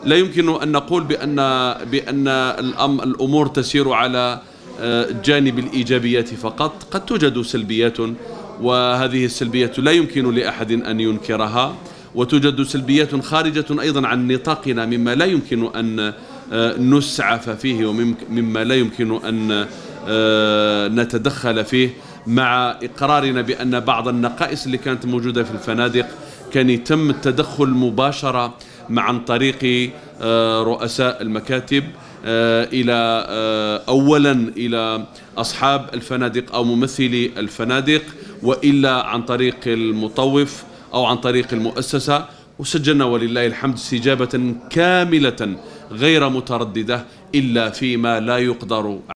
لا يمكن أن نقول بأن الأمور تسير على جانب الإيجابيات فقط. قد توجد سلبيات، وهذه السلبيات لا يمكن لأحد أن ينكرها، وتوجد سلبيات خارجة أيضا عن نطاقنا مما لا يمكن أن نسعف فيه ومما لا يمكن أن نتدخل فيه، مع إقرارنا بأن بعض النقائص اللي كانت موجودة في الفنادق كان يتم التدخل مباشرة عن طريق رؤساء المكاتب أولا إلى أصحاب الفنادق أو ممثلي الفنادق، وإلا عن طريق المطوف أو عن طريق المؤسسة، وسجلنا ولله الحمد استجابة كاملة غير مترددة إلا فيما لا يقدر